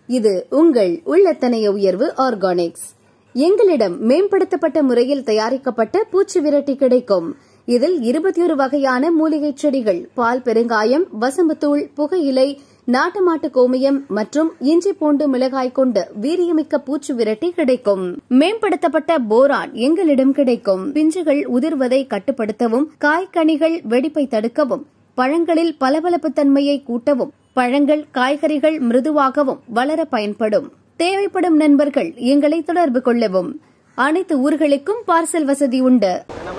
இது உங்கள் உள்ளத்தனைய உயர்வு ஆர்கானிக்ஸ். எங்களிடம் மேம்படுத்தப்பட்ட முறையில் தயாரிக்கப்பட்ட பூச்சி விரட்டி கிடைக்கும். இதில் 21 வகையான மூலிகை செடிகள், பால், பெருங்காயம், வசம்புத்தூள், புகையிலை, நாட்டு மாட்டு கோமியம் மற்றும் இஞ்சி பூண்டு மிளகாய் கொண்டு வீரியமிக்க பூச்சி விரட்டி கிடைக்கும். மேம்படுத்தப்பட்ட போரான் எங்களிடம் கிடைக்கும். பிஞ்சுகள் உதிர்வதை கட்டுப்படுத்தவும், காய்கனிகள் வெடிப்பை தடுக்கவும், பழங்களில் பளபளப்பு தன்மையை கூட்டவும், பழங்கள் காய்கறிகள் மிருதுவாகவும் வளர பயன்படும். தேவைப்படும் நண்பர்கள் எங்களை தொடர்பு கொள்ளவும். அனைத்து ஊர்களுக்கும் பார்சல் வசதி உண்டு.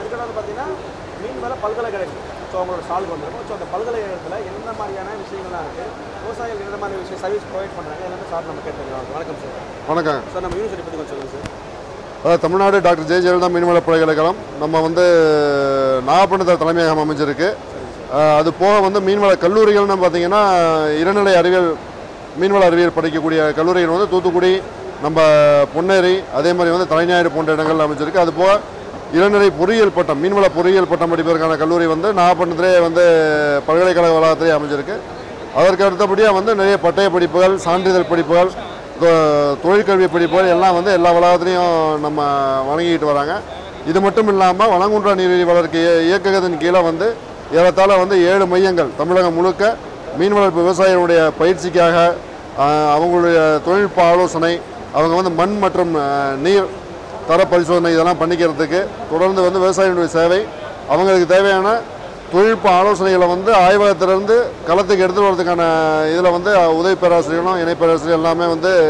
தமிழ்நாடு டாக்டர்.ஜ மீன்வள பல்கலைக்கழகம் நம்ம நாகப்பட்டினத்தில் தலைமையகம் அமைஞ்சிருக்கு. அது போக மீன்வள கல்லூரிகள்னு பார்த்தீங்கன்னா இளநிலை அறிவியல் மீன்வள அறிவியல் படிக்கக்கூடிய கல்லூரிகள் தூத்துக்குடி, நம்ம பொன்னேரி, அதே மாதிரி தலைஞாயிறு போன்ற இடங்கள் அமைச்சிருக்கு. அது போக இளநிலை பொறியியல் பட்டம், மீன்வள பொறியியல் பட்டம் படிப்பதற்கான கல்லூரி நாகப்பட்டினத்திலே பல்கலைக்கழக வளாகத்திலே அமைஞ்சிருக்கு. அதற்கு அடுத்தபடியாக நிறைய பட்டய படிப்புகள், சான்றிதழ் படிப்புகள், தொழிற்கல்வி படிப்புகள் எல்லாம் எல்லா வளாகத்திலையும் நம்ம வழங்கிக்கிட்டு வராங்க. இது மட்டும் இல்லாமல் வளங்குன்றா நீர்வழி வளர்க்க இயக்ககத்தின் கீழே ஏறத்தாழ 7 மையங்கள் தமிழகம் முழுக்க மீன் வளர்ப்பு விவசாயிகளுடைய பயிற்சிக்காக, அவங்களுடைய தொழில்நுட்ப ஆலோசனை, அவங்க மண் மற்றும் நீர் தர பரிசோதனை இதெல்லாம் பண்ணிக்கிறதுக்கு தொடர்ந்து விவசாயிகளுடைய சேவை, அவங்களுக்கு தேவையான தொழில்நுட்ப ஆலோசனைகளை ஆய்வகத்திலிருந்து களத்துக்கு எடுத்துகிட்டு வரதுக்கான இதில் உதவி பேராசிரியர்களும் இணை பேராசிரியர் எல்லாமே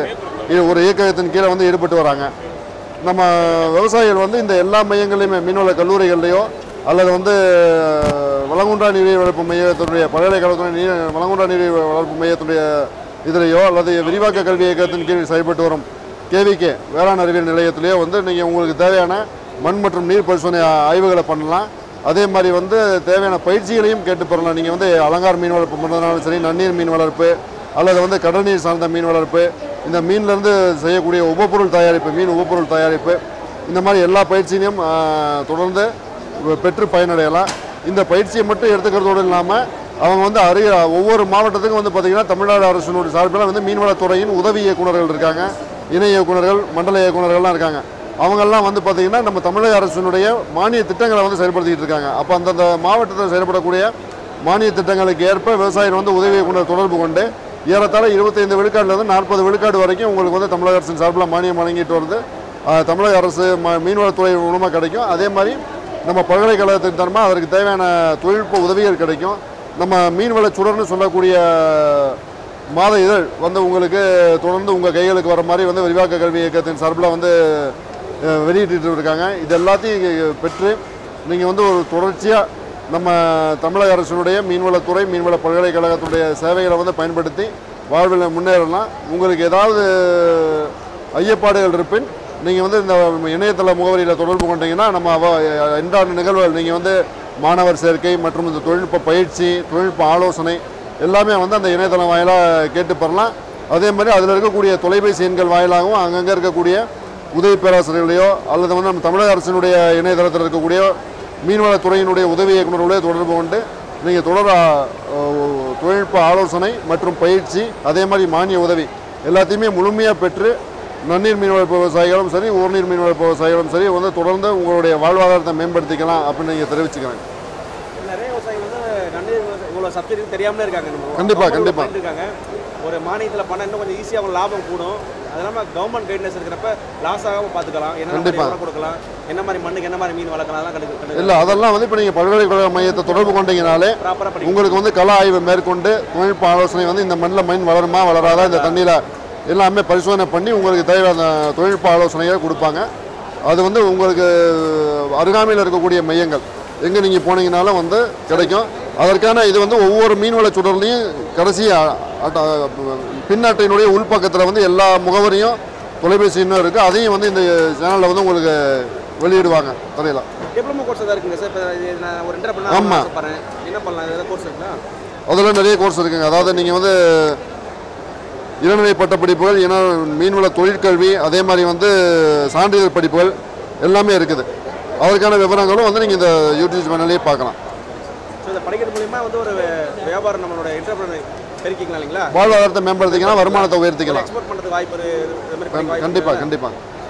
ஒரு இயக்ககத்தின் கீழே ஈடுபட்டு வராங்க. நம்ம விவசாயிகள் இந்த எல்லா மையங்களையுமே மீன்வள கல்லூரிகள்லையோ அல்லது வளங்குன்றா நீர் வளர்ப்பு மையத்துடைய பல்கலைக்கழகத்துடைய வளங்குன்றா நீர் வளர்ப்பு மையத்துடைய இதிலையோ அல்லது விரிவாக்க கல்வி இயக்கத்தின் கீழ் செயல்பட்டு வரும் கேவிகே வேளாண் அறிவியல் நிலையத்திலேயோ நீங்கள் உங்களுக்கு தேவையான மண் மற்றும் நீர் பரிசோதனை ஆய்வுகளை பண்ணலாம். அதே மாதிரி தேவையான பயிற்சிகளையும் கேட்டு பெறலாம். நீங்கள் அலங்கார மீன் வளர்ப்பு பண்ணுறதுனாலும் சரி, நன்னீர் மீன் வளர்ப்பு அல்லது கடல் நீர் சார்ந்த மீன் வளர்ப்பு, இந்த மீன்லேருந்து செய்யக்கூடிய உபப்பொருள் தயாரிப்பு, மீன் உபப்பொருள் தயாரிப்பு, இந்த மாதிரி எல்லா பயிற்சியிலையும் தொடர்ந்து பெற்று பயனடையலாம். இந்த பயிற்சியை மட்டும் எடுத்துக்கிறதோடு இல்லாமல் அவங்க ஒவ்வொரு மாவட்டத்துக்கும் பார்த்தீங்கன்னா தமிழ்நாடு அரசினுடைய சார்பில் மீன்வளத்துறையின் உதவி இயக்குநர்கள் இருக்காங்க, இணை இயக்குநர்கள், மண்டல இயக்குநர்கள்லாம் இருக்காங்க. அவங்கெல்லாம் பார்த்தீங்கன்னா நம்ம தமிழக அரசினுடைய மானிய திட்டங்களை செயல்படுத்திக்கிட்டு இருக்காங்க. அப்போ அந்தந்த மாவட்டத்தில் செயல்படக்கூடிய மானிய திட்டங்களுக்கு ஏற்ப விவசாயிகள் உதவி இயக்குநர் தொடர்பு கொண்டு ஏறத்தாழ 25 விழுக்காடுலேருந்து 40 விழுக்காடு வரைக்கும் உங்களுக்கு தமிழக அரசின் சார்பில் மானியம் வழங்கிட்டு வருது. தமிழக அரசு மீன்வளத்துறை மூலமாக கிடைக்கும். அதே மாதிரி நம்ம பல்கலைக்கழகத்தின் தரமாக அதற்கு தேவையான தொழில்நுட்ப உதவிகள் கிடைக்கும். நம்ம மீன்வள சுடர்னு சொல்லக்கூடிய மாத இதழ் உங்களுக்கு தொடர்ந்து உங்கள் கைகளுக்கு வர மாதிரி விரிவாக்க கல்வி இயக்கத்தின் சார்பில் வெளியிட்டு இருக்காங்க. இது எல்லாத்தையும் பெற்று நீங்கள் ஒரு தொடர்ச்சியாக நம்ம தமிழக அரசினுடைய மீன்வளத்துறை, மீன்வள பல்கலைக்கழகத்துடைய சேவைகளை பயன்படுத்தி வாழ்வில் முன்னேறலாம். உங்களுக்கு ஏதாவது ஐயப்பாடுகள் இருப்பின் நீங்கள் இந்த இணையதள முகவரியில் தொடர்பு கொண்டீங்கன்னா நம்ம இன்றான நிகழ்வுகள் நீங்கள் மாணவர் சேர்க்கை மற்றும் இந்த தொழில்நுட்ப பயிற்சி, தொழில்நுட்ப ஆலோசனை எல்லாமே அந்த இணையதளம் வாயிலாக கேட்டு பெறலாம். அதே மாதிரி அதில் இருக்கக்கூடிய தொலைபேசி எண்கள் வாயிலாகவும் அங்கங்கே இருக்கக்கூடிய உதவி பேராசிரியர்களையோ அல்லது நம்ம தமிழக அரசினுடைய இணையதளத்தில் இருக்கக்கூடிய மீன்வளத்துறையினுடைய உதவி இயக்குநர்களையோ தொடர்பு கொண்டு நீங்கள் தொழில்நுட்ப ஆலோசனை மற்றும் பயிற்சி, அதே மாதிரி மானிய உதவி எல்லாத்தையுமே முழுமையாக பெற்று நன்னீர் மீன் வளர்ப்பு விவசாயிகளும் சரி, ஊர்நீர் மீன் வளர்ப்பு விவசாயிகளும் சரி தொடர்ந்து உங்களுடைய வாழ்வாதாரத்தை மேம்படுத்திக்கலாம் அப்படின்னு நீங்கள் தெரிவிச்சுக்கிறேன். நிறைய விவசாயிகள் நன்னீர் இவ்வளோ சப்சிடி தெரியாமலே இருக்காங்க. கண்டிப்பாக இருக்காங்க. ஒரு மானியத்தில் பண்ணால் இன்னும் கொஞ்சம் ஈஸியாக அவங்க லாபம் கூடும். அது இல்லாமல் கவர்மெண்ட் கைட்லைன்ஸ் இருக்கிறப்ப லாஸ் ஆகாமல் பார்த்துக்கலாம். என்ன கொடுக்கலாம், என்ன மாதிரி மண்ணுக்கு என்ன மாதிரி மீன் வளர்க்கலாம் இல்லை, அதெல்லாம் இப்போ நீங்கள் பல்கலைக்கழக மையத்தை தொடர்பு கொண்டீங்கனாலே உங்களுக்கு கள ஆய்வு மேற்கொண்டு தொழில்நுட்ப ஆலோசனை இந்த மண்ணில் மீன் வளருமா வளராதா, இந்த தண்ணியில் எல்லாமே பரிசோதனை பண்ணி உங்களுக்கு தேவையான தொழில்நுட்ப ஆலோசனைகளை கொடுப்பாங்க. அது உங்களுக்கு அருகாமையில் இருக்கக்கூடிய மையங்கள் எங்கே நீங்கள் போனீங்கனாலும் கிடைக்கும். அதற்கான இது ஒவ்வொரு மீன்வள சுடர்லையும் கடைசி பின்னட்டையினுடைய உள்பக்கத்தில் எல்லா முகவரியும் தொலைபேசி இன்னும் இருக்குது. அதையும் இந்த சேனலில் உங்களுக்கு வெளியிடுவாங்க. தெரியலாம். டிப்ளமோ கோர்ஸ் தான் இருக்குங்க சார். இப்போ நான் ஒரு இன்டர் பண்ண ஆசைப்படுறேன், என்ன பண்ணலாம்? ஏதாவது கோர்ஸ் இருக்குங்களா? அதெல்லாம் நிறைய கோர்ஸ் இருக்குங்க. அதாவது நீங்கள் இளநிலை பட்ட படிப்புகள், மீன்வள தொழிற்கல்வி, அதே மாதிரி சான்றிதழ் படிப்புகள் எல்லாமே இருக்குது. அதற்கான விவரங்களும் நீங்கள் இந்த யூடியூப் சேனல்லேயே பார்க்கலாம். ஸோ இதை படிக்கிறது மூலிமா ஒரு வியாபாரம், நம்மளோட என்டர்பிரைஸ் பெருக்கிக்கலாம் இல்லைங்களா? வாழ்வாதாரத்தை மேம்படுத்திக்கலாம், வருமானத்தை உயர்த்திக்கலாம். எக்ஸ்போர்ட் பண்ணுறதுக்கு வாய்ப்பு கண்டிப்பாக கண்டிப்பாக.